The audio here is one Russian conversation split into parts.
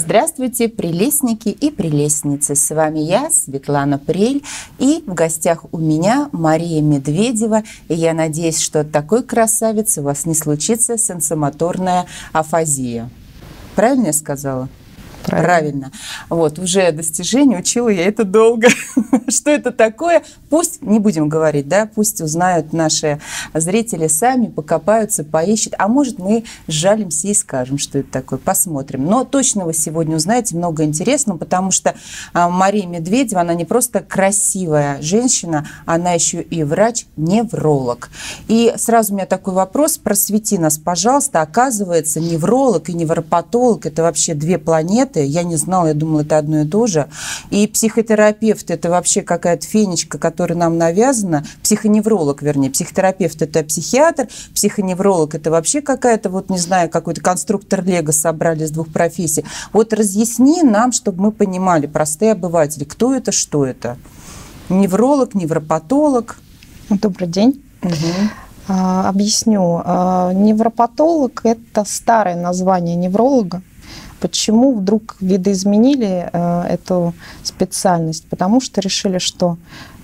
Здравствуйте, прелестники и прелестницы! С вами я, Светлана Прель, и в гостях у меня Мария Медведева. И я надеюсь, что от такой красавицы у вас не случится сенсомоторная афазия. Правильно я сказала? Правильно. Вот, уже достижение, учила я это долго. Что это такое? Пусть, не будем говорить, да, пусть узнают наши зрители сами, покопаются, поищут. А может, мы сжалимся и скажем, что это такое. Посмотрим. Но точно вы сегодня узнаете много интересного, потому что Мария Медведева, она не просто красивая женщина, она еще и врач-невролог. И сразу у меня такой вопрос, просвети нас, пожалуйста. Оказывается, невролог и невропатолог – это вообще две планеты. Я не знала, я думала, это одно и то же. И психотерапевт – это вообще какая-то фенечка, которая нам навязана. Психоневролог, вернее. Психотерапевт – это психиатр. Психоневролог – это вообще какая-то, вот не знаю, какой-то конструктор Лего собрали из двух профессий. Вот разъясни нам, чтобы мы понимали, простые обыватели, кто это, что это. Невролог, невропатолог. Добрый день. Угу. Объясню. Невропатолог – это старое название невролога. Почему вдруг видоизменили эту специальность? Потому что решили, что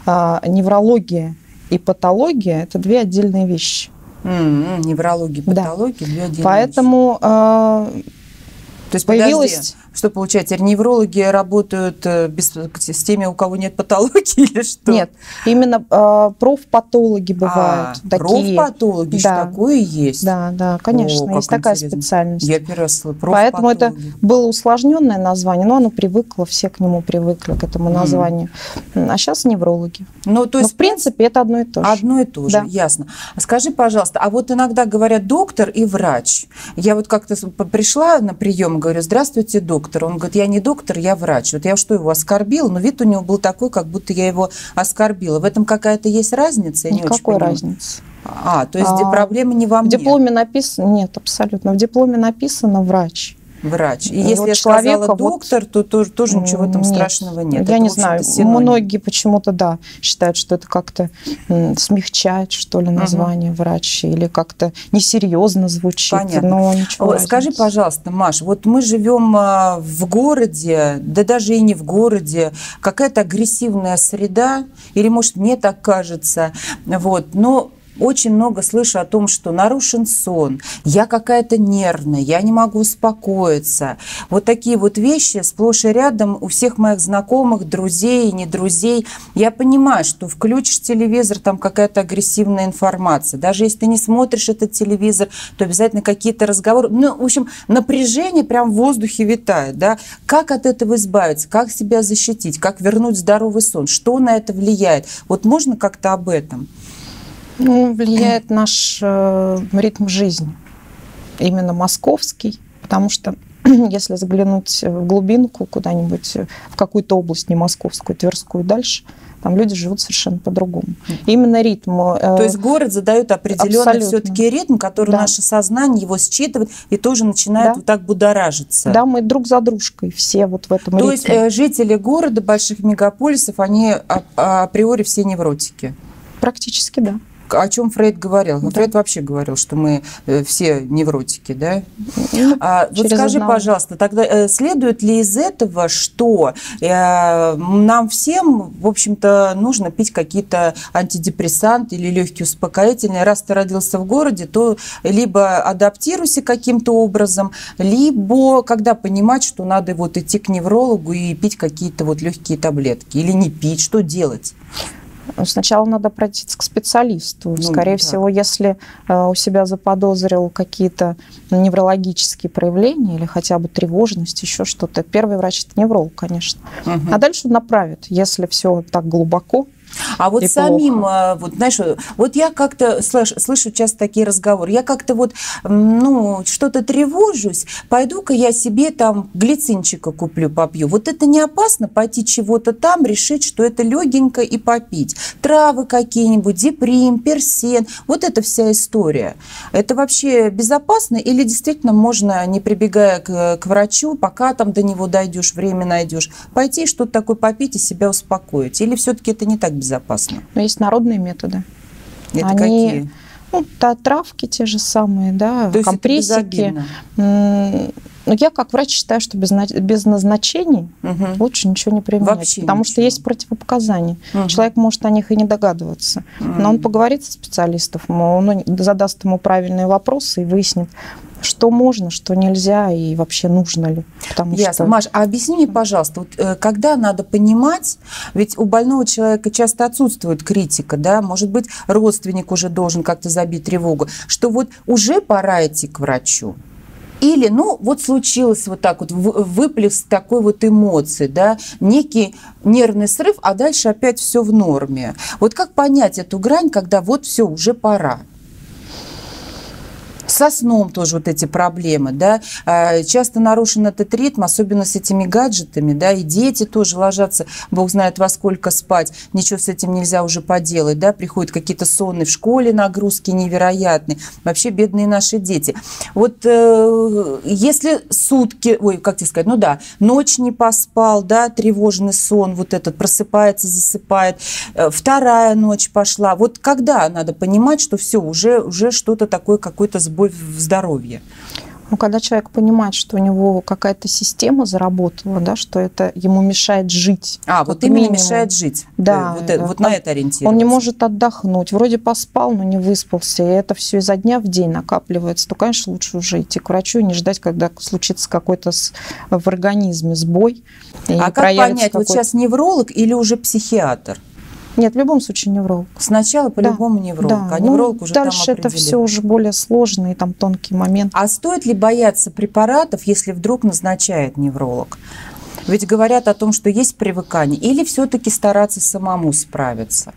неврология и патология – это две отдельные вещи. Неврология и патология – две отдельные Поэтому вещи. То есть, появилась... Подожди. Что получается, неврологи работают с теми, у кого нет патологии или что? Нет, именно профпатологи бывают. Такие. Профпатологи, да. Что такое есть? Да, да, конечно, есть такая интересно. Специальность. Я первый раз слышу, Поэтому это было усложненное название, но оно привыкло, все к нему привыкли, к этому названию. А сейчас неврологи. Ну, то есть, в принципе, это одно и то же. Одно и то же, да. Ясно. Скажи, пожалуйста, а вот иногда говорят доктор и врач. Я вот как-то пришла на прием и говорю: здравствуйте, доктор. Он говорит: я не доктор, я врач. Вот я что, его оскорбила? Но вид у него был такой, как будто я его оскорбила. В этом какая-то есть разница? Я Никакой не очень разницы. То есть проблема не во мне? В дипломе написано... Нет, абсолютно. В дипломе написано врач. Врач. И если вот я сказала доктор, то тоже ничего в этом страшного нет. Я не знаю. Многие почему-то, да, считают, что это как-то смягчает, что ли, название врач, или как-то несерьезно звучит. Понятно. Но ничего. Скажи, пожалуйста, Маш, вот мы живем в городе, да даже и не в городе, какая-то агрессивная среда, или, может, мне так кажется, вот, но... Очень много слышу о том, что нарушен сон, я какая-то нервная, я не могу успокоиться. Вот такие вот вещи сплошь и рядом у всех моих знакомых, друзей и не друзей. Я понимаю, что включишь телевизор, там какая-то агрессивная информация. Даже если ты не смотришь этот телевизор, то обязательно какие-то разговоры. Ну, в общем, напряжение прям в воздухе витает. Да? Как от этого избавиться, как себя защитить, как вернуть здоровый сон, что на это влияет? Вот можно как-то об этом? Ну, влияет наш ритм жизни, именно московский, потому что если заглянуть в глубинку куда-нибудь, в какую-то область, не московскую, Тверскую, дальше, там люди живут совершенно по-другому. Именно ритм. То есть город задает определенный все-таки ритм, который наше сознание его считывает и тоже начинает вот так будоражиться. Да, мы друг за дружкой все вот в этом ритме. То есть жители города, больших мегаполисов, они априори все невротики? Практически, да. О чем Фрейд говорил? Да. Фрейд вообще говорил, что мы все невротики, да? Вот скажи, пожалуйста, тогда следует ли из этого, что нам всем, в общем-то, нужно пить какие-то антидепрессанты или легкие успокоительные? Раз ты родился в городе, то либо адаптируйся каким-то образом, либо когда понимать, что надо вот идти к неврологу и пить какие-то вот легкие таблетки, или не пить, что делать? Сначала надо обратиться к специалисту. Скорее всего, если у себя заподозрил какие-то неврологические проявления или хотя бы тревожность, еще что-то, первый врач – это невролог, конечно. А дальше направит, если все так глубоко. А вот самим, вот, знаешь, вот я как-то слышу часто такие разговоры, я как-то вот, ну, что-то тревожусь, пойду-ка я себе там глицинчика куплю, попью. Вот это не опасно пойти чего-то там, решить, что это легенько и попить? Травы какие-нибудь, диприм, персен, вот эта вся история. Это вообще безопасно или действительно можно, не прибегая к врачу, пока там до него дойдешь, время найдешь, пойти что-то такое попить и себя успокоить? Или все-таки это не так безопасно? Но есть народные методы. Это какие? Ну, травки те же самые, да, то компрессики. Но я как врач считаю, что без назначений лучше ничего не применять. Вообще потому ничего. что есть противопоказания. Человек может о них и не догадываться. Но он поговорит со специалистом, он задаст ему правильные вопросы и выяснит, что можно, что нельзя и вообще нужно ли. Ясно. Маш, а объясни мне, пожалуйста, вот, когда надо понимать, ведь у больного человека часто отсутствует критика, да, может быть, родственник уже должен как-то забить тревогу, что вот уже пора идти к врачу. Или, ну, вот случилось вот так вот, выплеск такой вот эмоции, да, некий нервный срыв, а дальше опять все в норме. Вот как понять эту грань, когда вот все, уже пора? Со сном тоже вот эти проблемы, да, часто нарушен этот ритм, особенно с этими гаджетами, да, и дети тоже ложатся, бог знает во сколько спать, ничего с этим нельзя уже поделать, да, приходят какие-то сонные в школе, нагрузки невероятные, вообще бедные наши дети. Вот если сутки, ой, как тебе сказать, ну да, ночь не поспал, да, тревожный сон вот этот, просыпается, засыпает, вторая ночь пошла, вот когда надо понимать, что все, уже что-то такое, какой-то сбой в здоровье? Ну, когда человек понимает, что у него какая-то система заработала, да, что это ему мешает жить. Вот именно мешает жить. Да. Вот на это ориентироваться. Он не может отдохнуть. Вроде поспал, но не выспался. И это все изо дня в день накапливается. То, конечно, лучше уже идти к врачу и не ждать, когда случится какой-то в организме сбой. А как понять, вот сейчас невролог или уже психиатр? Нет, в любом случае невролог. Сначала по-любому невролог, да. а невролог уже дальше там определит. Это все уже более сложные, там тонкие моменты. А стоит ли бояться препаратов, если вдруг назначает невролог? Ведь говорят о том, что есть привыкание. Или все-таки стараться самому справиться?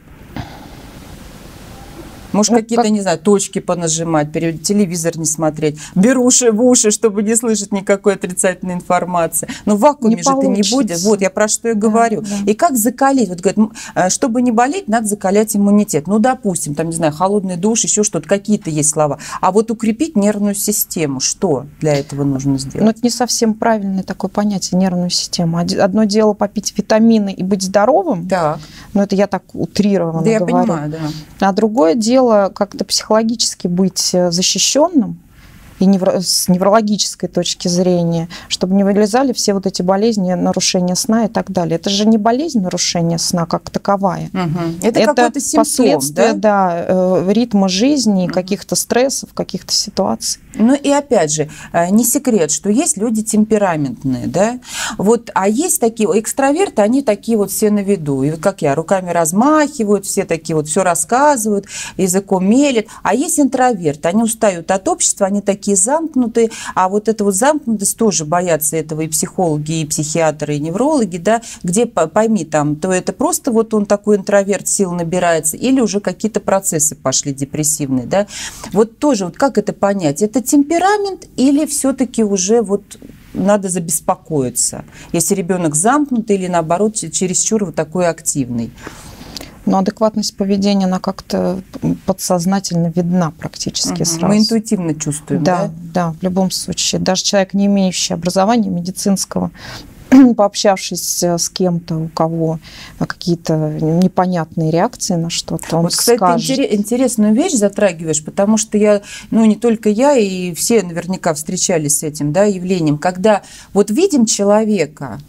Может, какие-то, не знаю, точки понажимать, телевизор не смотреть, беруши в уши, чтобы не слышать никакой отрицательной информации. Но в вакууме же ты не будешь. Вот, я про что и говорю. Да. И как закалить? Вот говорят, чтобы не болеть, надо закалять иммунитет. Ну, допустим, там, не знаю, холодный душ, еще что-то, какие-то есть слова. А вот укрепить нервную систему, что для этого нужно сделать? Ну, это не совсем правильное такое понятие, нервную систему. Одно дело попить витамины и быть здоровым, так. Но это я так утрированно говорю. Я понимаю, да. А другое дело как-то психологически быть защищенным и с неврологической точки зрения, чтобы не вылезали все вот эти болезни, нарушения сна и так далее. Это же не болезнь нарушения сна как таковая. Это какой-то симптом, последствия, да, ритма жизни, каких-то стрессов, каких-то ситуаций. Ну и опять же, не секрет, что есть люди темпераментные, да, вот, а есть такие экстраверты, они такие вот все на виду, и вот как я, руками размахивают, все такие вот все рассказывают, языком мелят, а есть интроверты, они устают от общества, они такие замкнутые, а вот эта вот замкнутость тоже боятся этого и психологи, и психиатры, и неврологи, да, где, пойми, там, то это просто вот он такой интроверт, сил набирается, или уже какие-то процессы пошли депрессивные, да, вот тоже, вот как это понять, это темперамент или все-таки уже вот надо забеспокоиться, если ребенок замкнутый или наоборот чересчур вот такой активный? Но адекватность поведения, она как-то подсознательно видна практически сразу. Мы интуитивно чувствуем, да? Да, в любом случае. Даже человек, не имеющий образования медицинского, пообщавшись с кем-то, у кого какие-то непонятные реакции на что-то, он вот, кстати, скажет. ты интересную вещь затрагиваешь, потому что я, ну, не только я, и все наверняка встречались с этим, да, явлением, когда вот видим человека,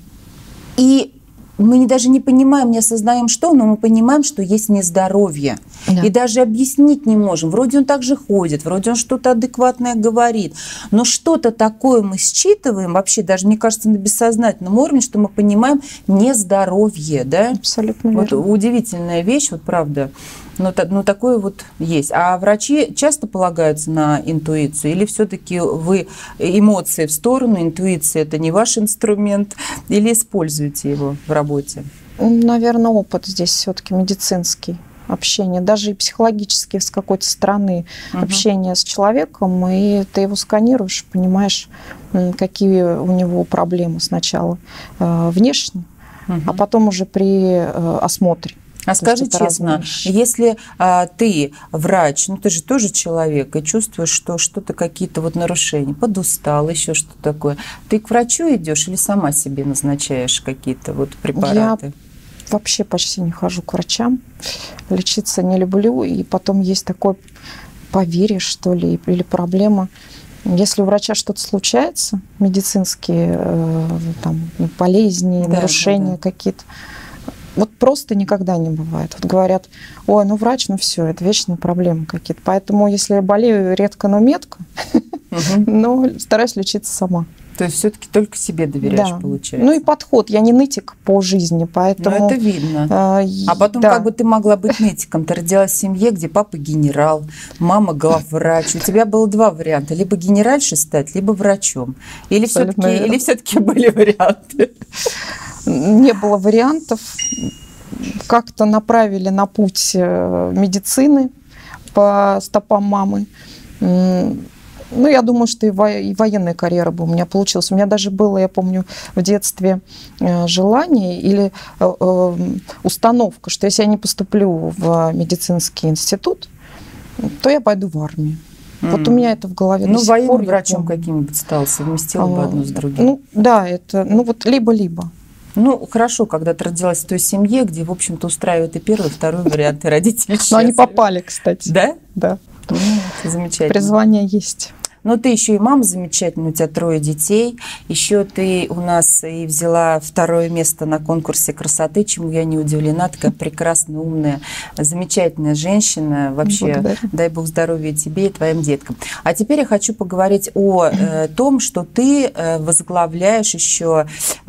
и мы даже не понимаем, не осознаем, что, но мы понимаем, что есть нездоровье. Да. И даже объяснить не можем. Вроде он так же ходит, вроде он что-то адекватное говорит. Но что-то такое мы считываем, вообще даже, мне кажется, на бессознательном уровне, что мы понимаем нездоровье. Да? Абсолютно верно. Вот удивительная вещь, вот правда. Но такое вот есть. А врачи часто полагаются на интуицию? Или все-таки вы эмоции в сторону, интуиция – это не ваш инструмент? Или используете его в работе? Наверное, опыт здесь все-таки медицинский. Общение, даже и психологически с какой-то стороны общение с человеком, и ты его сканируешь, понимаешь, какие у него проблемы сначала внешне, а потом уже при осмотре. А скажи честно, если ты врач, ну ты же тоже человек, и чувствуешь, что что-то, какие-то вот нарушения, подустал, еще что-то такое, ты к врачу идешь или сама себе назначаешь какие-то вот препараты? Я вообще почти не хожу к врачам, лечиться не люблю, и потом есть такое поверье, что ли, или проблема. Если у врача что-то случается, медицинские там, болезни, нарушения какие-то, вот просто никогда не бывает. Вот говорят, ой, ну врач, ну все, это вечные проблемы какие-то. Поэтому, если я болею редко, но метко, но стараюсь лечиться сама. То есть все-таки только себе доверяешь, получается. Ну и подход. Я не нытик по жизни, поэтому... Ну это видно. А потом как бы ты могла быть нытиком? Ты родилась в семье, где папа генерал, мама главврач. У тебя было два варианта. Либо генеральшей стать, либо врачом. Или все-таки были варианты? Не было вариантов. Как-то направили на путь медицины по стопам мамы. Ну, я думаю, что и военная карьера бы у меня получилась. У меня даже было, я помню, в детстве желание или установка, что если я не поступлю в медицинский институт, то я пойду в армию. Вот у меня это в голове. Ну, военным врачом каким-нибудь стал, совместила бы одно с другим. Ну, да, это, ну, вот либо-либо. Ну, хорошо, когда ты родилась в той семье, где, в общем-то, устраивают и первый, и второй варианты родителей. Но они попали, кстати. Да? Да. Замечательно. Призвание есть. Но ты еще и мама замечательная, у тебя 3 детей. Еще ты у нас и взяла 2 место на конкурсе красоты, чему я не удивлена. Такая прекрасная, умная, замечательная женщина. Вообще, благодарю. Дай бог здоровья тебе и твоим деткам. А теперь я хочу поговорить о том, что ты возглавляешь еще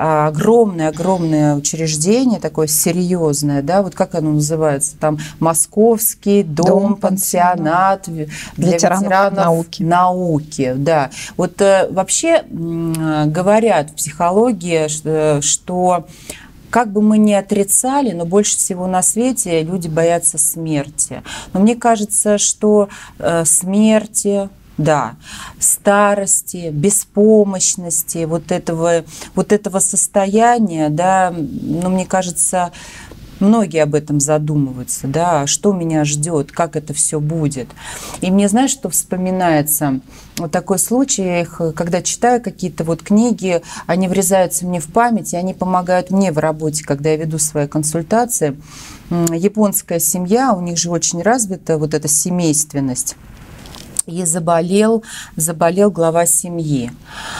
огромное учреждение, такое серьезное, да, вот как оно называется, там Московский дом-пансионат для ветеранов науки. Да. Вот вообще говорят в психологии, что как бы мы ни отрицали, но больше всего на свете люди боятся смерти. Но мне кажется, что смерти, да, старости, беспомощности, вот этого состояния, да, ну, мне кажется, многие об этом задумываются, да, что меня ждет, как это все будет. И мне, знаешь, что вспоминается? Вот такой случай, когда читаю какие-то вот книги, они врезаются мне в память, и они помогают мне в работе, когда я веду свои консультации. Японская семья, у них же очень развита вот эта семейственность. И заболел глава семьи.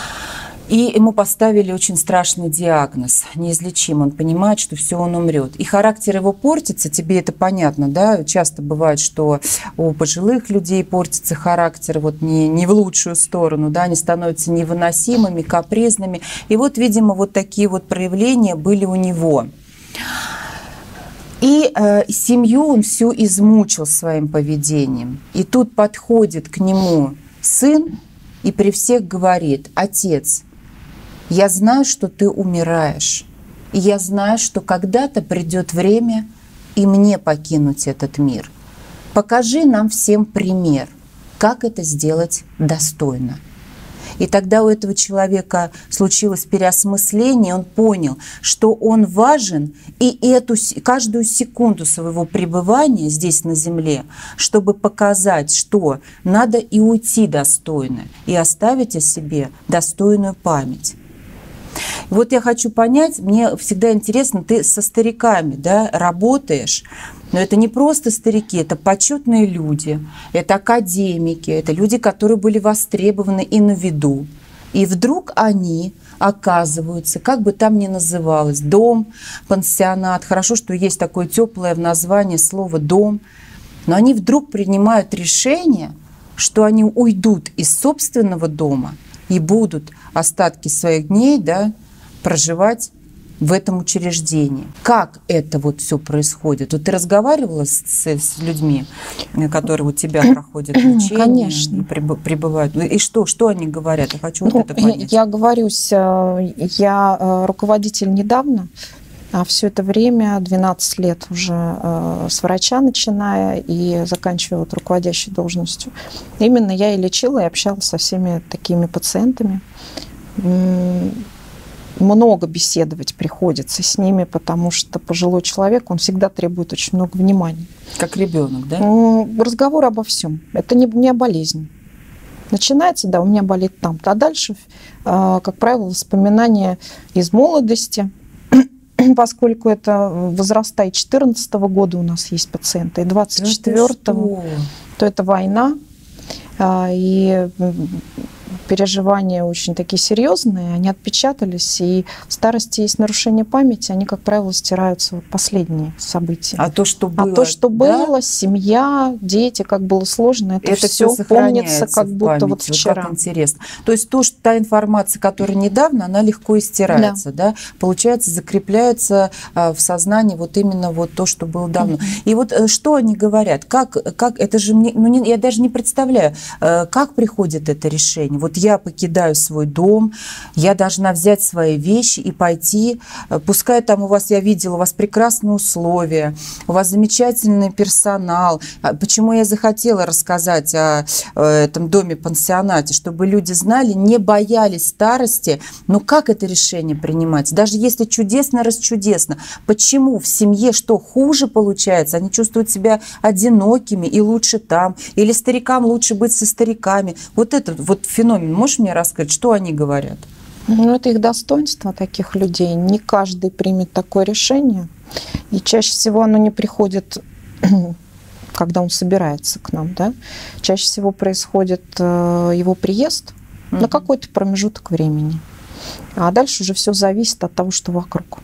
И ему поставили очень страшный диагноз, неизлечим. Он понимает, что все, он умрет. И характер его портится, тебе это понятно, да? Часто бывает, что у пожилых людей портится характер вот не в лучшую сторону, да? Они становятся невыносимыми, капризными. И вот, видимо, вот такие вот проявления были у него. И семью он всю измучил своим поведением. И тут подходит к нему сын и при всех говорит: отец, я знаю, что ты умираешь, и я знаю, что когда-то придет время и мне покинуть этот мир. Покажи нам всем пример, как это сделать достойно. И тогда у этого человека случилось переосмысление, он понял, что он важен, и каждую секунду своего пребывания здесь на земле, чтобы показать, что надо и уйти достойно, и оставить о себе достойную память. Вот я хочу понять, мне всегда интересно, ты со стариками, да, работаешь, но это не просто старики, это почетные люди, это академики, это люди, которые были востребованы и на виду. И вдруг они оказываются, как бы там ни называлось, дом, пансионат, хорошо, что есть такое теплое в названии слово «дом», но они вдруг принимают решение, что они уйдут из собственного дома и будут остатки своих дней, да, проживать в этом учреждении. Как это вот все происходит? Вот ты разговаривала с людьми, которые у тебя проходят лечение? Конечно. Прибывают? И что они говорят? Я хочу вот это понять. Я говорюсь, я руководитель недавно, а все это время, 12 лет уже с врача начиная и заканчивая вот руководящей должностью. Именно я и лечила, и общалась со всеми такими пациентами. Много беседовать приходится с ними, потому что пожилой человек, он всегда требует очень много внимания. Как ребенок, да? Разговор обо всем. Это не о болезни. Начинается, да, у меня болит там-то, а дальше, как правило, воспоминания из молодости, поскольку это возраста и 14-го года у нас есть пациенты, и 24-го, то это война. И переживания очень такие серьезные, они отпечатались, и в старости есть нарушение памяти, они, как правило, стираются вот последние события. А то, что было, было, семья, дети, как было сложно, это все помнится, как будто вот вчера. Как интересно. То есть та информация, которая недавно, она легко и стирается, да? Получается, закрепляется в сознании вот именно вот то, что было давно. И вот что они говорят? Как это же мне, я даже не представляю, как приходит это решение. Вот я покидаю свой дом, я должна взять свои вещи и пойти. Пускай там у вас, я видела, у вас прекрасные условия, у вас замечательный персонал. Почему я захотела рассказать о этом доме-пансионате, чтобы люди знали, не боялись старости. Но как это решение принимать? Даже если чудесно-расчудесно. Почему в семье что хуже получается? Они чувствуют себя одинокими и лучше там. Или старикам лучше быть со стариками. Вот этот вот феномен, можешь мне рассказать, что они говорят? Ну, это их достоинство таких людей. Не каждый примет такое решение. И чаще всего оно не приходит, когда он собирается к нам. Да? Чаще всего происходит его приезд на какой-то промежуток времени. А дальше уже все зависит от того, что вокруг.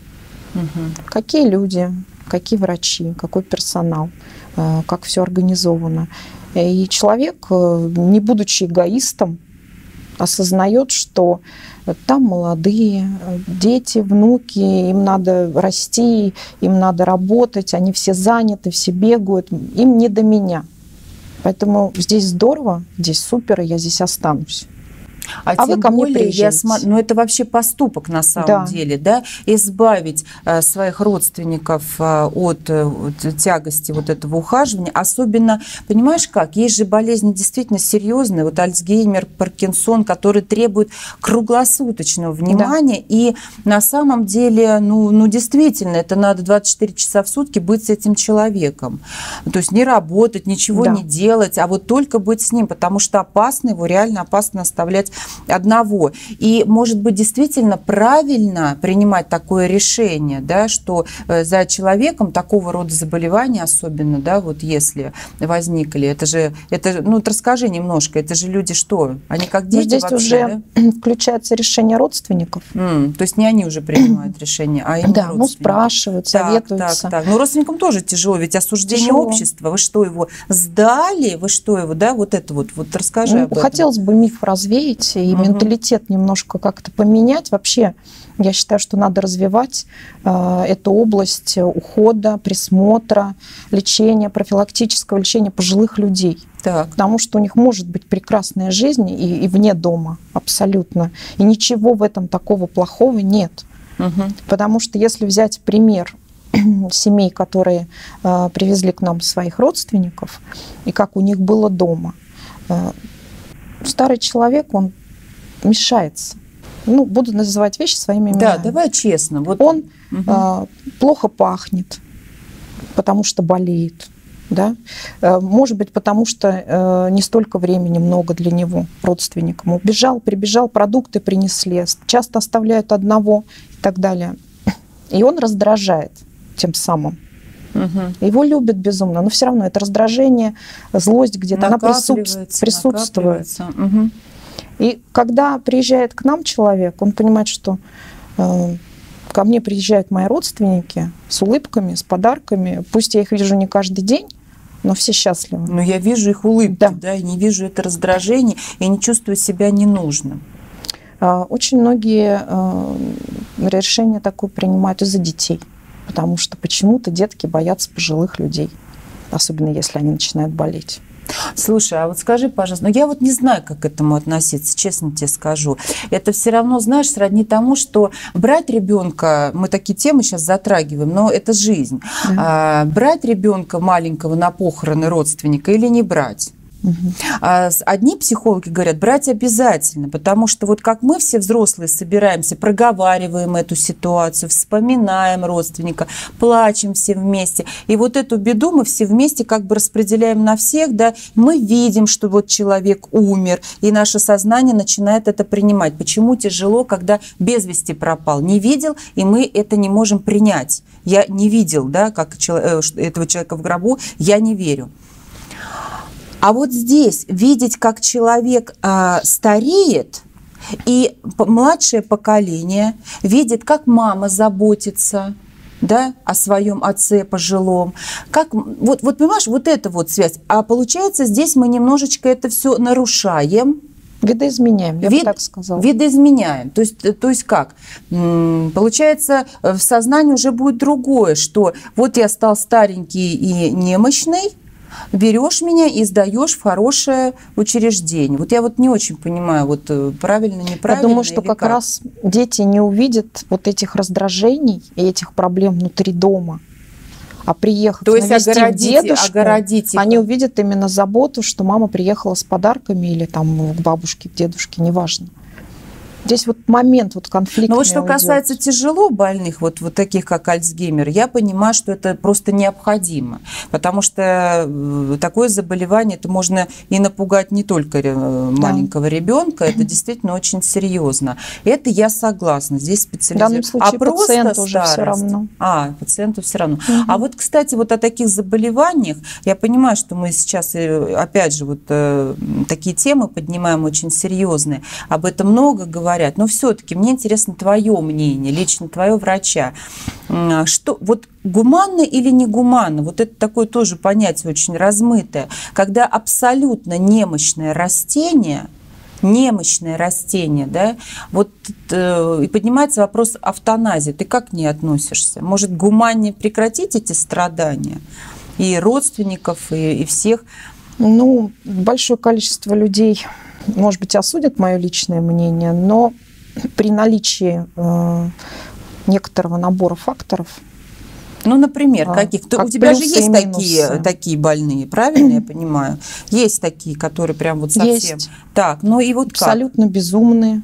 Какие люди, какие врачи, какой персонал, как все организовано. И человек, не будучи эгоистом, осознает, что там молодые, дети, внуки, им надо расти, им надо работать, они все заняты, все бегают, им не до меня. Поэтому здесь здорово, здесь супер, и я здесь останусь. А тем более, ну это вообще поступок на самом деле, да, избавить своих родственников от тягости вот этого ухаживания. Особенно, понимаешь как, есть же болезни действительно серьезные, вот Альцгеймер, Паркинсон, которые требуют круглосуточного внимания. И на самом деле, ну действительно, это надо 24 часа в сутки быть с этим человеком. То есть не работать, ничего не делать, а вот только быть с ним, потому что опасно, его реально опасно оставлять одного. И, может быть, действительно правильно принимать такое решение, да, что за человеком такого рода заболевания, особенно, да, вот если возникли, ну, расскажи немножко, это же люди что? Они как дети здесь вообще, уже включается решение родственников. То есть не они уже принимают решение, а именно родственники. Ну, спрашивают, советуются. Так. Но родственникам тоже тяжело, ведь осуждение общества. Вы что, его сдали? Вы что, его, да, вот это вот расскажи об этом. Хотелось бы миф развеять и менталитет немножко как-то поменять. Вообще, я считаю, что надо развивать эту область ухода, присмотра, лечения, профилактического лечения пожилых людей. Потому что у них может быть прекрасная жизнь и вне дома абсолютно. И ничего в этом такого плохого нет. Потому что если взять пример семей, которые привезли к нам своих родственников, и как у них было дома, старый человек, он мешается. Ну, буду называть вещи своими именами. Да, давай честно. Вот. Он плохо пахнет, потому что болеет. Да? Может быть, потому что не столько времени много для него, родственникам. Убежал, прибежал, продукты принесли, часто оставляют одного и так далее. И он раздражает тем самым. Его любят безумно, но все равно это раздражение, злость где-то, она присутствует. И когда приезжает к нам человек, он понимает, что ко мне приезжают мои родственники с улыбками, с подарками. Пусть я их вижу не каждый день, но все счастливы. Но я вижу их улыбки, да, и не вижу это раздражение, и не чувствую себя ненужным. Очень многие решения такое принимают из-за детей, потому что почему-то детки боятся пожилых людей, особенно если они начинают болеть. Слушай, а вот скажи, пожалуйста, я вот не знаю, как к этому относиться, честно тебе скажу. Это все равно, знаешь, сродни тому, что брать ребенка, мы такие темы сейчас затрагиваем, но это жизнь. Брать ребенка маленького на похороны родственника или не брать? Одни психологи говорят, брать обязательно, потому что вот как мы все взрослые собираемся, проговариваем эту ситуацию, вспоминаем родственника, плачем все вместе, и вот эту беду мы все вместе как бы распределяем на всех, да, мы видим, что вот человек умер, и наше сознание начинает это принимать. Почему тяжело, когда без вести пропал? Не видел, и мы это не можем принять. Я не видел, да, как этого человека в гробу, я не верю. А вот здесь видеть, как человек стареет, и младшее поколение видит, как мама заботится, да, о своем отце пожилом. Как, вот понимаешь, вот эта вот связь. А получается, здесь мы немножечко это все нарушаем. Видоизменяем, я бы так сказала. Видоизменяем. То есть как? Получается, в сознании уже будет другое, что вот я стал старенький и немощный, берешь меня и сдаешь в хорошее учреждение. Вот я вот не очень понимаю, вот правильно, неправильно. Я думаю, что как раз дети не увидят вот этих раздражений и этих проблем внутри дома, а приехав навестив дедушку, они увидят именно заботу, что мама приехала с подарками или там к бабушке, к дедушке, неважно. Здесь вот момент вот конфликта. Но вот что касается тяжело больных, вот таких как Альцгеймер, я понимаю, что это просто необходимо, потому что такое заболевание, это можно и напугать не только маленького ребенка, это действительно очень серьезно. Это я согласна, здесь специализируется. В данном случае пациенту уже все равно. Пациенту все равно. А вот, кстати, вот о таких заболеваниях, я понимаю, что мы сейчас, опять же, вот такие темы поднимаем очень серьезные, об этом много говорят. Но все-таки мне интересно твое мнение, лично твое врача. Что, вот гуманно или не гуманно? Вот это такое тоже понятие очень размытое. Когда абсолютно немощное растение, да, вот и поднимается вопрос эвтаназии. Ты как к ней относишься? Может, гуманнее прекратить эти страдания? И родственников, и всех? Ну, большое количество людей, может быть, осудят мое личное мнение, но при наличии некоторого набора факторов. Ну, например, каких? Как у тебя же есть такие больные, правильно я понимаю? Есть такие, которые прям вот совсем... Есть. Так, ну и вот абсолютно безумные,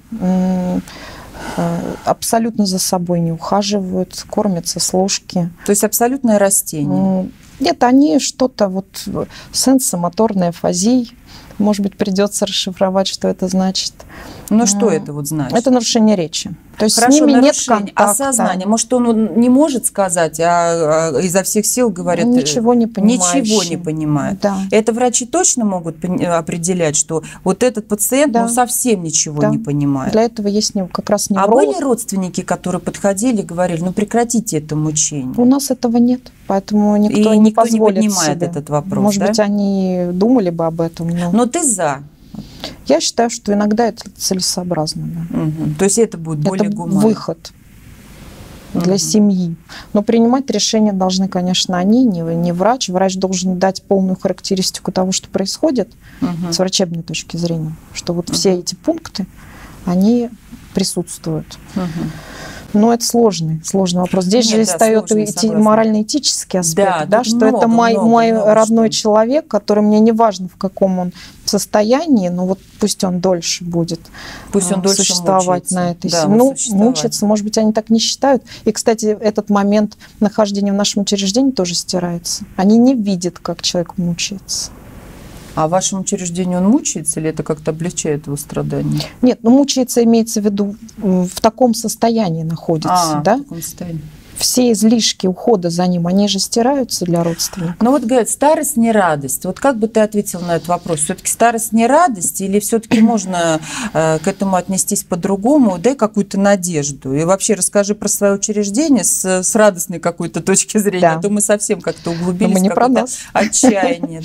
абсолютно за собой не ухаживают, кормятся с ложки. То есть абсолютное растение? Нет, они что-то вот сенсомоторной афазии. Может быть, придется расшифровать, что это значит. Ну, что это вот значит? Это нарушение речи. То есть хорошо, с ними нет контакта. Осознание. Может, он не может сказать, а изо всех сил говорит... Ничего не понимающий. Ничего не понимает. Да. Это врачи точно могут определять, что вот этот пациент совсем ничего не понимает. Для этого есть как раз невролог. А были родственники, которые подходили и говорили, ну прекратите это мучение? У нас этого нет, поэтому никто не позволит не поднимает себе. Этот вопрос. Может быть, они думали бы об этом. Но ты за? Я считаю, что иногда это целесообразно. Да. То есть это будет более гуманно. Выход для семьи. Но принимать решения должны, конечно, они, не врач. Врач должен дать полную характеристику того, что происходит с врачебной точки зрения. Что вот все эти пункты, они присутствуют. Но это сложный вопрос. Здесь же встает морально-этический аспект, что это мой родной человек, который мне не важно, в каком он состоянии, но вот пусть он дольше будет существовать на этой земле. Мучиться, может быть, они так не считают. И, кстати, этот момент нахождения в нашем учреждении тоже стирается. Они не видят, как человек мучается. А в вашем учреждении он мучается или это как-то облегчает его страдания? Нет, мучается имеется в виду в таком состоянии находится. Да? В таком состоянии. Все излишки ухода за ним, они же стираются для родственников. Ну вот говорят, старость не радость. Вот как бы ты ответил на этот вопрос? Все-таки старость не радость или все-таки можно к этому отнестись по-другому? Дай какую-то надежду. И вообще расскажи про свое учреждение с радостной какой-то точки зрения. А то мы совсем как-то углубились в какое-то отчаяние.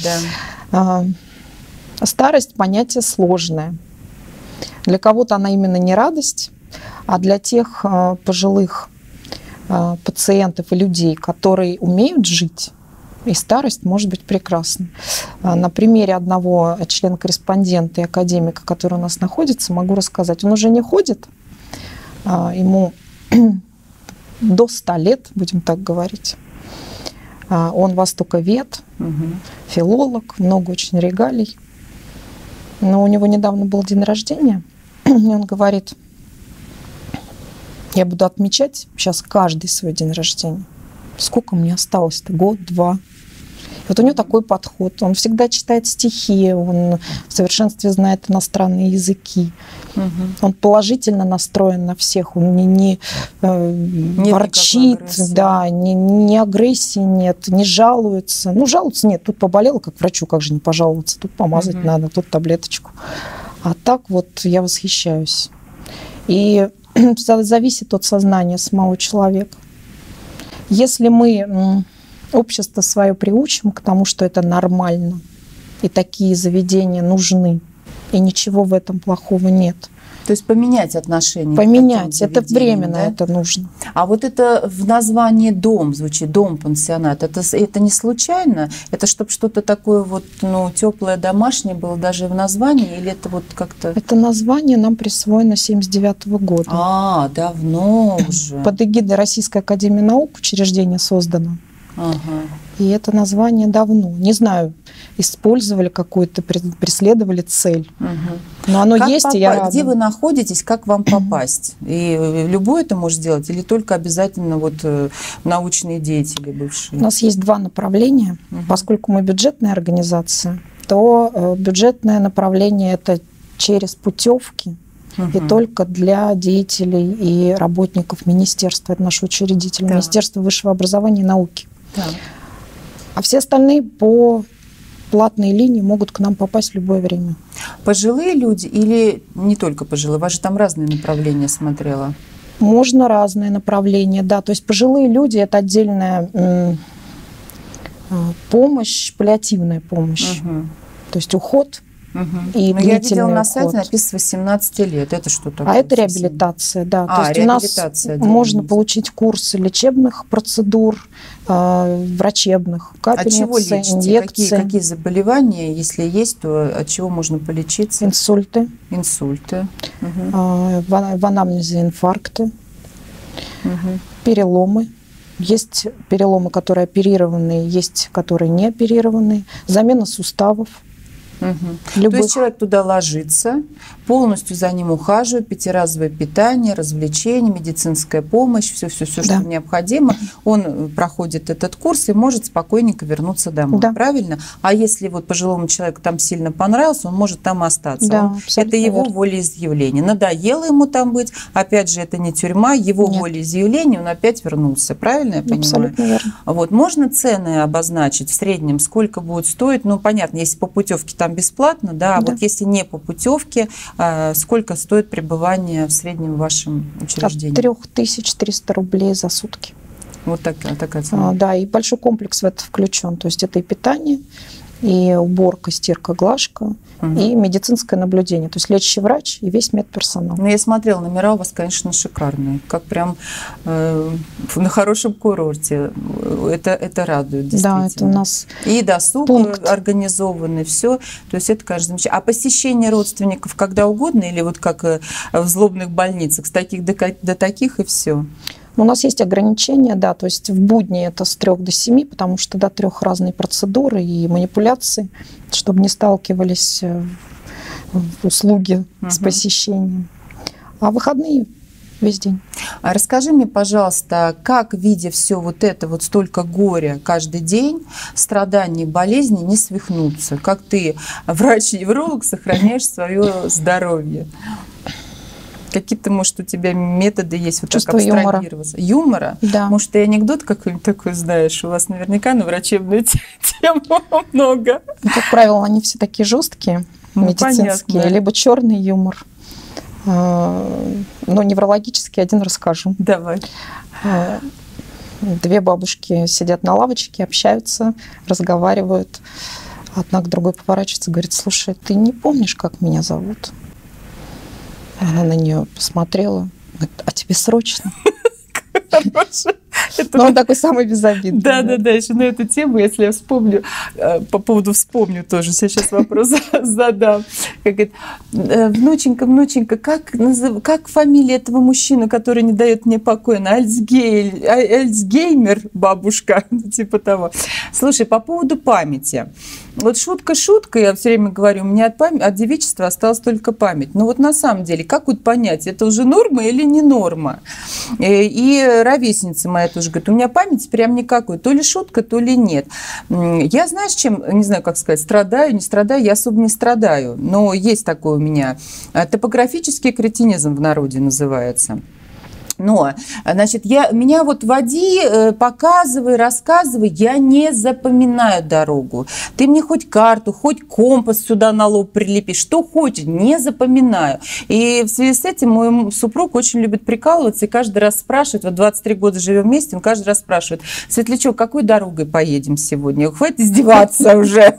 Старость – понятие сложное. Для кого-то она именно не радость, а для тех пожилых пациентов и людей, которые умеют жить, и старость может быть прекрасна. На примере одного члена-корреспондента и академика, который у нас находится, могу рассказать. Он уже не ходит, ему до 100 лет, будем так говорить. Он востоковед, филолог, много очень регалий. Но у него недавно был день рождения, и он говорит: я буду отмечать сейчас каждый свой день рождения. Сколько мне осталось-то? Год, два. И вот у него такой подход. Он всегда читает стихи, он в совершенстве знает иностранные языки. Он положительно настроен на всех, он не ворчит, да, ни агрессии нет, не жалуется. Ну, жаловаться нет, тут поболела, как врачу, как же не пожаловаться, тут помазать надо, тут таблеточку. А так вот я восхищаюсь. И зависит от сознания самого человека. Если мы общество свое приучим к тому, что это нормально, и такие заведения нужны, и ничего в этом плохого нет. То есть поменять отношения. Поменять. Это временно, да? Это нужно. А вот это в названии дом звучит, дом-пансионат. Это не случайно? Это чтобы что-то такое вот, ну, теплое, домашнее было даже в названии? Или это вот как-то... Это название нам присвоено 1979 года. А, давно уже. Под эгидой Российской академии наук учреждение создано. Ага. И это название давно. Не знаю, использовали какую-то, преследовали цель. Но оно есть, и я рада. Где вы находитесь, как вам попасть? И любой это может сделать? Или только обязательно вот научные деятели бывшие? У нас есть два направления. Поскольку мы бюджетная организация, то бюджетное направление – это через путевки. И только для деятелей и работников министерства. Это наш учредитель, да. Министерство высшего образования и науки. Да. А все остальные по платной линии могут к нам попасть в любое время. Пожилые люди или не только пожилые? У вас же там разные направления смотрела. Можно разные направления, да. То есть пожилые люди – это отдельная помощь, паллиативная помощь. То есть уход. И я видела на сайте, написано 18 лет. Это что такое? А это реабилитация, да. То есть у нас можно получить курсы лечебных процедур, врачебных, капельницы, инъекции. Какие заболевания, если есть, то от чего можно полечиться? Инсульты. В анамнезе инфаркты, переломы. Есть переломы, которые оперированные, есть, которые не оперированные. Замена суставов. То есть человек туда ложится, полностью за ним ухаживают, пятиразовое питание, развлечения, медицинская помощь, все, что необходимо. Он проходит этот курс и может спокойненько вернуться домой, правильно? А если вот пожилому человеку там сильно понравилось, он может там остаться. Это его волеизъявление. Надоело ему там быть, опять же, это не тюрьма, его волеизъявление, он опять вернулся, правильно я понимаю? Абсолютно верно. Вот. Можно цены обозначить в среднем, сколько будет стоить? Ну, понятно, если по путевке там бесплатно, да, а вот если не по путевке, сколько стоит пребывание в среднем в вашем учреждении? От 3300 рублей за сутки. Вот такая цена. Да, и большой комплекс в это включен. То есть это и питание, и уборка, стирка, глажка, и медицинское наблюдение. То есть лечащий врач и весь медперсонал. Ну, я смотрела, номера у вас, конечно, шикарные. Как прям на хорошем курорте. Это радует, действительно. Да, это у нас и досуг организованный, все. То есть это, конечно, замечательно. А посещение родственников когда угодно или вот как в злобных больницах, с таких до таких и все? У нас есть ограничения, да, то есть в будни это с 3 до 7, потому что до 3 разные процедуры и манипуляции, чтобы не сталкивались услуги с посещением. А выходные весь день. А расскажи мне, пожалуйста, как, видя все вот это, вот столько горя каждый день, страданий, болезней, не свихнуться? Как ты, врач-невролог, сохраняешь свое здоровье? Какие-то, может, у тебя методы есть вот чувство так абстрагироваться? Юмора? Да. Может, ты анекдот какой-нибудь такой знаешь? У вас наверняка на врачебную тему много. Ну, как правило, они все такие жесткие, медицинские, либо черный юмор. Но неврологический один расскажу. Давай. 2 бабушки сидят на лавочке, общаются, разговаривают. Одна к другой поворачивается и говорит: слушай, ты не помнишь, как меня зовут? Она на нее посмотрела, говорит: а тебе срочно? Но он такой самый безобидный. Да, еще на эту тему, если я вспомню, по поводу вспомню тоже, сейчас вопрос задам. Говорит: внученька, как фамилия этого мужчины, который не дает мне покоя? Альцгеймер, бабушка, типа того. Слушай, по поводу памяти. вот шутка, я все время говорю, у меня от девичества осталась только память. Но вот на самом деле, как вот понять, это уже норма или не норма? И ровесница моя тоже говорит, у меня память прям никакой, то ли шутка, то ли нет. Я, знаешь, чем, не знаю, как сказать, страдаю, не страдаю, я особо не страдаю, но есть такое у меня. Топографический кретинизм в народе называется. Но, значит, меня вот води, показывай, рассказывай, я не запоминаю дорогу. Ты мне хоть карту, хоть компас сюда на лоб прилепи, что хочешь, не запоминаю. И в связи с этим мой супруг очень любит прикалываться и каждый раз спрашивает, вот 23 года живем вместе, он каждый раз спрашивает, Светлячок, какой дорогой поедем сегодня? Хватит издеваться уже.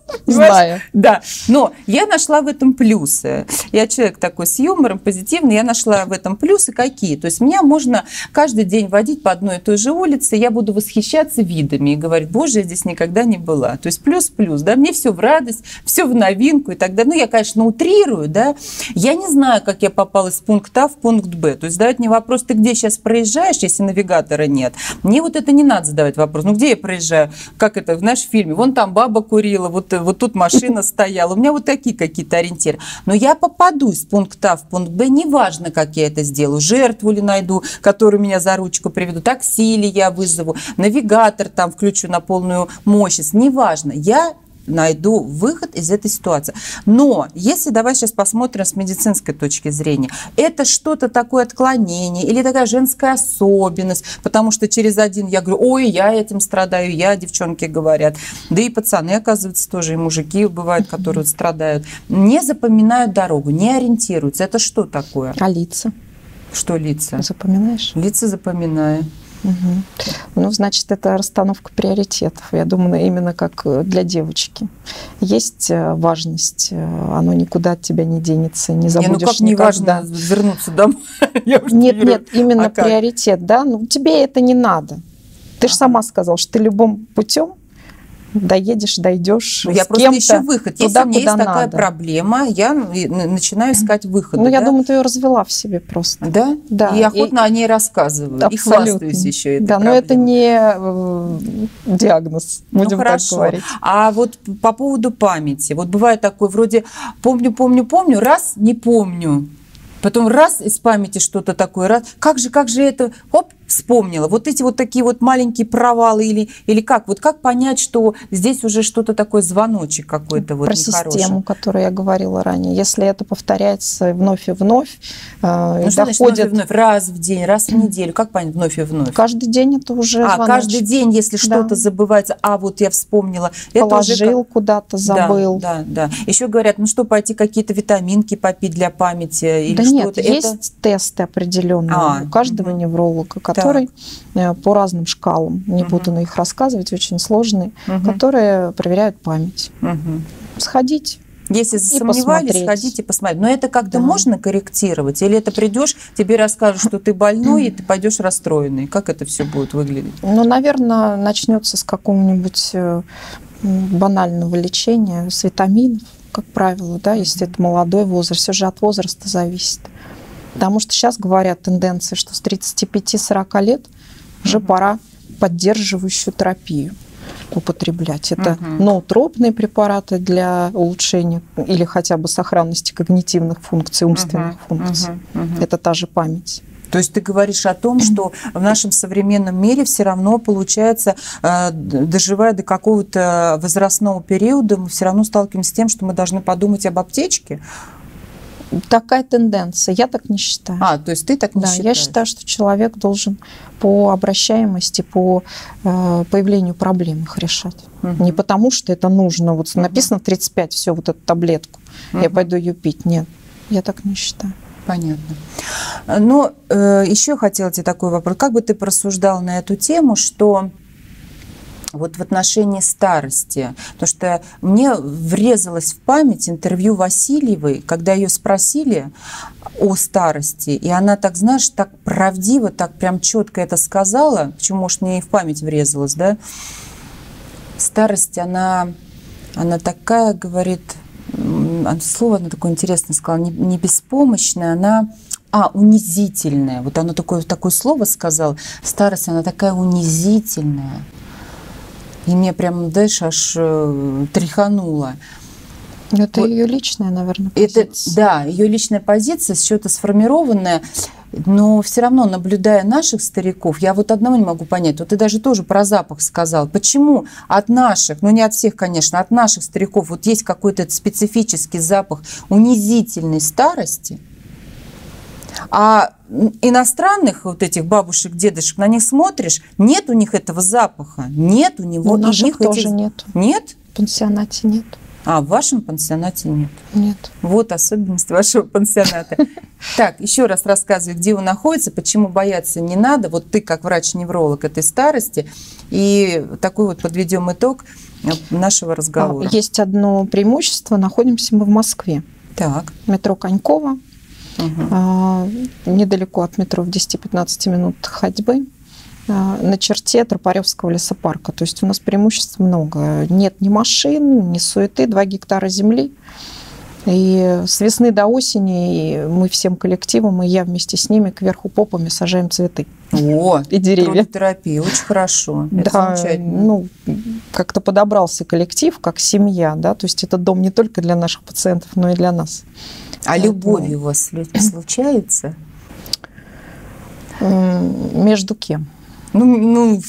Знаю. Да, но я нашла в этом плюсы. Я человек такой с юмором, позитивный, я нашла в этом плюсы какие. То есть меня можно каждый день водить по одной и той же улице, я буду восхищаться видами и говорить, боже, я здесь никогда не была. То есть плюс-плюс, да, мне все в радость, все в новинку и так далее. Ну, я, конечно, утрирую, да. Я не знаю, как я попала из пункта А в пункт Б. То есть задать мне вопрос, ты где сейчас проезжаешь, если навигатора нет? Мне вот это не надо задавать вопрос. Ну, где я проезжаю? Как это, знаешь, в фильме? Вон там баба курила, вот тут машина стояла. У меня вот такие какие-то ориентиры. Но я попаду из пункта А в пункт Б, неважно, как я это сделаю. Жертву ли найду, которую меня за ручку приведу, такси ли я вызову, навигатор там включу на полную мощность. Неважно. Я найду выход из этой ситуации. Но если давай сейчас посмотрим с медицинской точки зрения, это что-то такое отклонение или такая женская особенность, потому что через один я говорю, ой, я этим страдаю, девчонки говорят, да и пацаны, оказывается, тоже и мужики бывают, которые страдают, не запоминают дорогу, не ориентируются. Это что такое? А лица? Что лица? Запоминаешь? Лица запоминаю. Угу. Ну, значит, это расстановка приоритетов. Я думаю, именно как для девочки. Есть важность, оно никуда от тебя не денется, не забудешь как никогда. Не важно вернуться домой? Нет, именно приоритет, да? Ну, тебе это не надо. Ты же сама сказала, что ты любым путем доедешь, дойдешь. Я просто ищу выход. Если у меня есть такая проблема, я начинаю искать выход. Ну, я думаю, ты ее развела в себе просто. Да? Да. И охотно о ней рассказываю. Абсолютно. И хвастаюсь еще этой проблемой. Но это не диагноз, будем так говорить. А вот по поводу памяти. Вот бывает такое, вроде помню, раз, не помню. Потом раз из памяти что-то такое, раз, как же это, хоп, вспомнила. Вот эти вот такие вот маленькие провалы или как? Вот как понять, что здесь уже что-то такое, звоночек какой-то вот нехороший? Про систему, которую я говорила ранее. Если это повторяется вновь и вновь, что значит вновь и вновь? Раз в день, раз в неделю. Как понять вновь и вновь? Каждый день это уже звоночек. Каждый день, если что-то забывается, вот я вспомнила. Положил куда-то, забыл. Да. Еще говорят, что пойти какие-то витаминки попить для памяти или да нет, есть тесты определенные у каждого невролога, который по разным шкалам, не буду на их рассказывать, очень сложные, которые проверяют память. Сходите. Если засомневались, сходите посмотреть. Но это как-то можно корректировать? Или это придешь, тебе расскажут, что ты больной, и ты пойдешь расстроенный? Как это все будет выглядеть? Ну, наверное, начнется с какого-нибудь банального лечения, с витаминов, как правило, да, если это молодой возраст, все же от возраста зависит. Потому что сейчас говорят тенденции, что с 35-40 лет уже пора поддерживающую терапию употреблять. Это ноотропные препараты для улучшения или хотя бы сохранности когнитивных функций, умственных функций. Это та же память. То есть ты говоришь о том, что в нашем современном мире все равно получается, доживая до какого-то возрастного периода, мы все равно сталкиваемся с тем, что мы должны подумать об аптечке? Такая тенденция. Я так не считаю. То есть ты так не считаешь? Я считаю, что человек должен по обращаемости, по появлению проблем их решать. Не потому, что это нужно. Вот написано 35, все, вот эту таблетку. Я пойду ее пить. Нет, я так не считаю. Понятно. Но еще хотела тебе такой вопрос. Как бы ты порассуждал на эту тему, что вот в отношении старости, потому что мне врезалось в память интервью Васильевой, когда ее спросили о старости, и она так, знаешь, так правдиво, так прям четко это сказала, почему, может, мне и в память врезалась, да? Старость, она такая, говорит, слово она такое интересное сказала, не беспомощная, она унизительная. Вот она такое слово сказала. Старость, она такая унизительная. И мне прям, знаешь, аж тряхануло. Это Вот. ее личная, наверное, позиция. Да, ее личная позиция, с чего-то сформированная, но все равно, наблюдая наших стариков, я вот одного не могу понять. Вот ты даже тоже про запах сказал. Почему от наших, ну не от всех, конечно, от наших стариков вот есть какой-то специфический запах унизительной старости, а иностранных вот этих бабушек, дедушек, на них смотришь, нет у них этого запаха, нет у него. У наших тоже этих... нет. Нет? В пансионате нет. А в вашем пансионате нет? Нет. Вот особенность вашего пансионата. Так, еще раз рассказывай, где он находится, почему бояться не надо. Вот ты, как врач-невролог этой старости, и такой вот подведем итог нашего разговора. Есть одно преимущество. Находимся мы в Москве. Так. Метро Конькова. Угу. Недалеко от метро, в 10-15 минут ходьбы. На черте Тропаревского лесопарка. То есть у нас преимуществ много. Нет ни машин, ни суеты, 2 гектара земли. И с весны до осени мы всем коллективом, и я вместе с ними кверху попами сажаем цветы. О, и деревья. Трудотерапия, очень хорошо. Это да, замечательно. ну, как-то подобрался коллектив, как семья, да, то есть этот дом не только для наших пациентов, но и для нас. А любовь у вас случается? Между кем? Ну,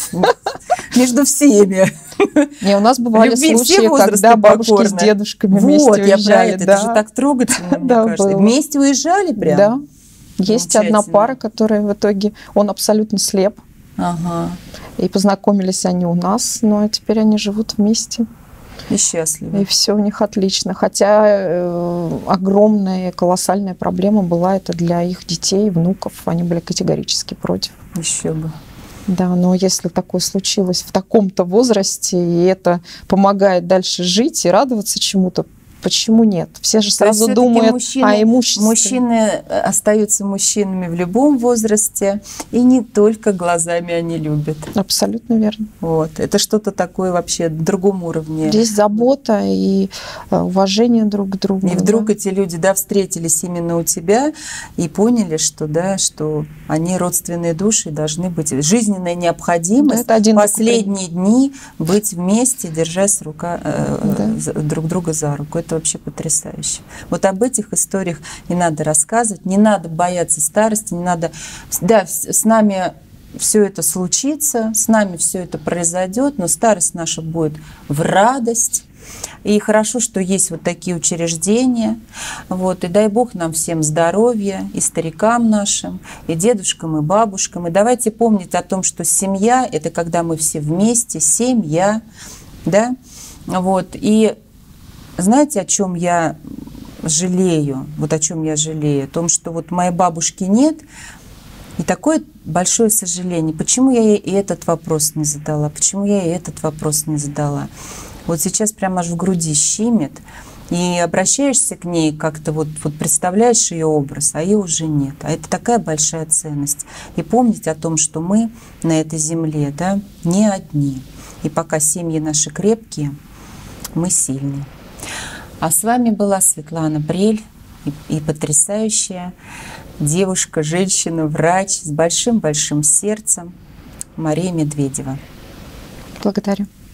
между всеми. Не, у нас бывали случаи, когда бабушки с дедушками вместе уезжали. Это же так трогательно, мне кажется. Было. Вместе уезжали прям? Да. Есть одна пара, которая в итоге, он абсолютно слеп. Ага. И познакомились они у нас, но теперь они живут вместе. И счастливы. И все у них отлично. Хотя огромная, колоссальная проблема была это для их детей, внуков. Они были категорически против. Еще бы. Да, но если такое случилось в таком-то возрасте, и это помогает дальше жить и радоваться чему-то, почему нет? Все же сразу думают о имуществе. Мужчины остаются мужчинами в любом возрасте, и не только глазами они любят. Абсолютно верно. Вот. Это что-то такое вообще на другом уровне. Здесь забота и уважение друг к другу. И вдруг эти люди, да, встретились именно у тебя и поняли, что, да, что они родственные души, должны быть жизненная необходимость последние дни быть вместе, держась друг друга за руку. Это вообще потрясающе. Вот об этих историях не надо рассказывать, не надо бояться старости, не надо... Да, с нами все это случится, с нами все это произойдет, но старость наша будет в радость. И хорошо, что есть вот такие учреждения. Вот. И дай Бог нам всем здоровья, и старикам нашим, и дедушкам, и бабушкам. И давайте помнить о том, что семья – это когда мы все вместе, семья. Да? Вот. И знаете, о чем я жалею? Вот о чем я жалею? О том, что вот моей бабушки нет, и такое большое сожаление. Почему я ей и этот вопрос не задала? Почему я ей этот вопрос не задала? Вот сейчас прямо аж в груди щемит, и обращаешься к ней как-то, вот представляешь ее образ, а ее уже нет. А это такая большая ценность. И помнить о том, что мы на этой земле, да, не одни. И пока семьи наши крепкие, мы сильные. А с вами была Светлана Брель и потрясающая девушка, женщина, врач с большим-большим сердцем Мария Медведева. Благодарю.